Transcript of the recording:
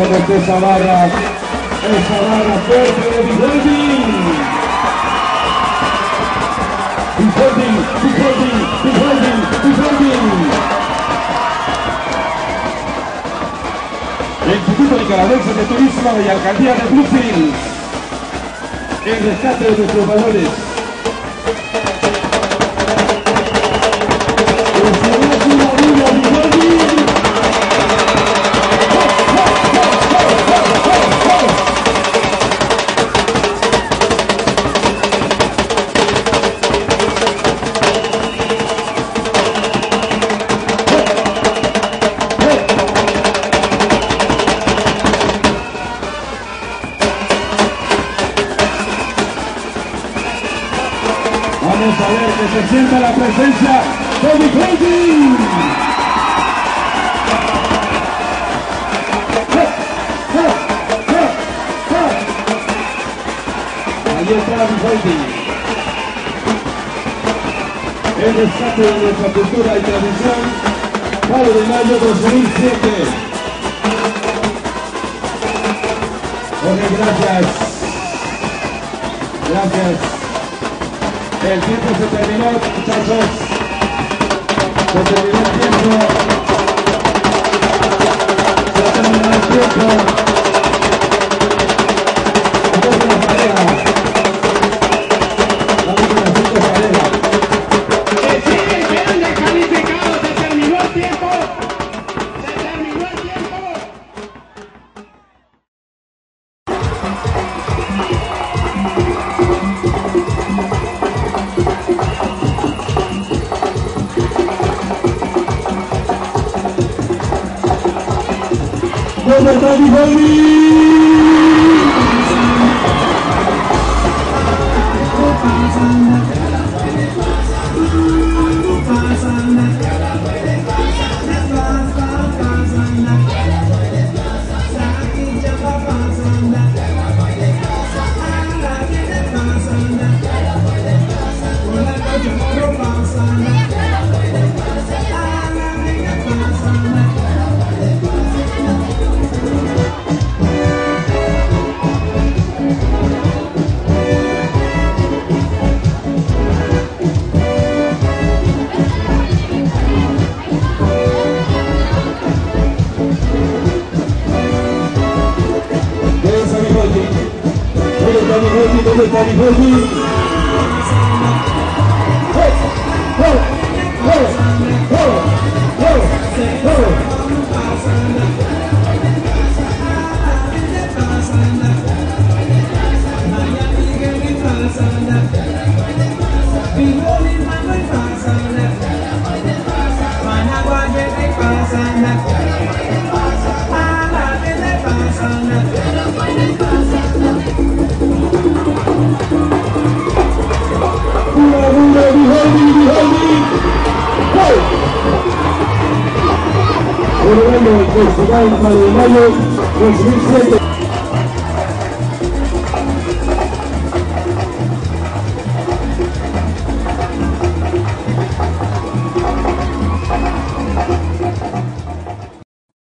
vemos esa barra fuerte de Vivaldi. El Instituto Nicaragüense de Turismo y Alcaldía de Bluefield, el rescate de nuestros valores. Vamos a ver que se sienta la presencia de Vivaldi. Ahí está Vivaldi. El rescate de nuestra cultura y tradición. 4 de mayo 2007. Ok, gracias. Gracias. El tiempo se terminó, muchachos. Se terminó el tiempo. Se terminó el tiempo. Vamos con las parejas. Vamos con las 5 parejas. Que siguen, quedan descalificados. Se terminó el tiempo. Se terminó el tiempo. ¿Dónde está Vivaldi? ¿Dónde está Vivaldi? Festival 4 de mayo 2007.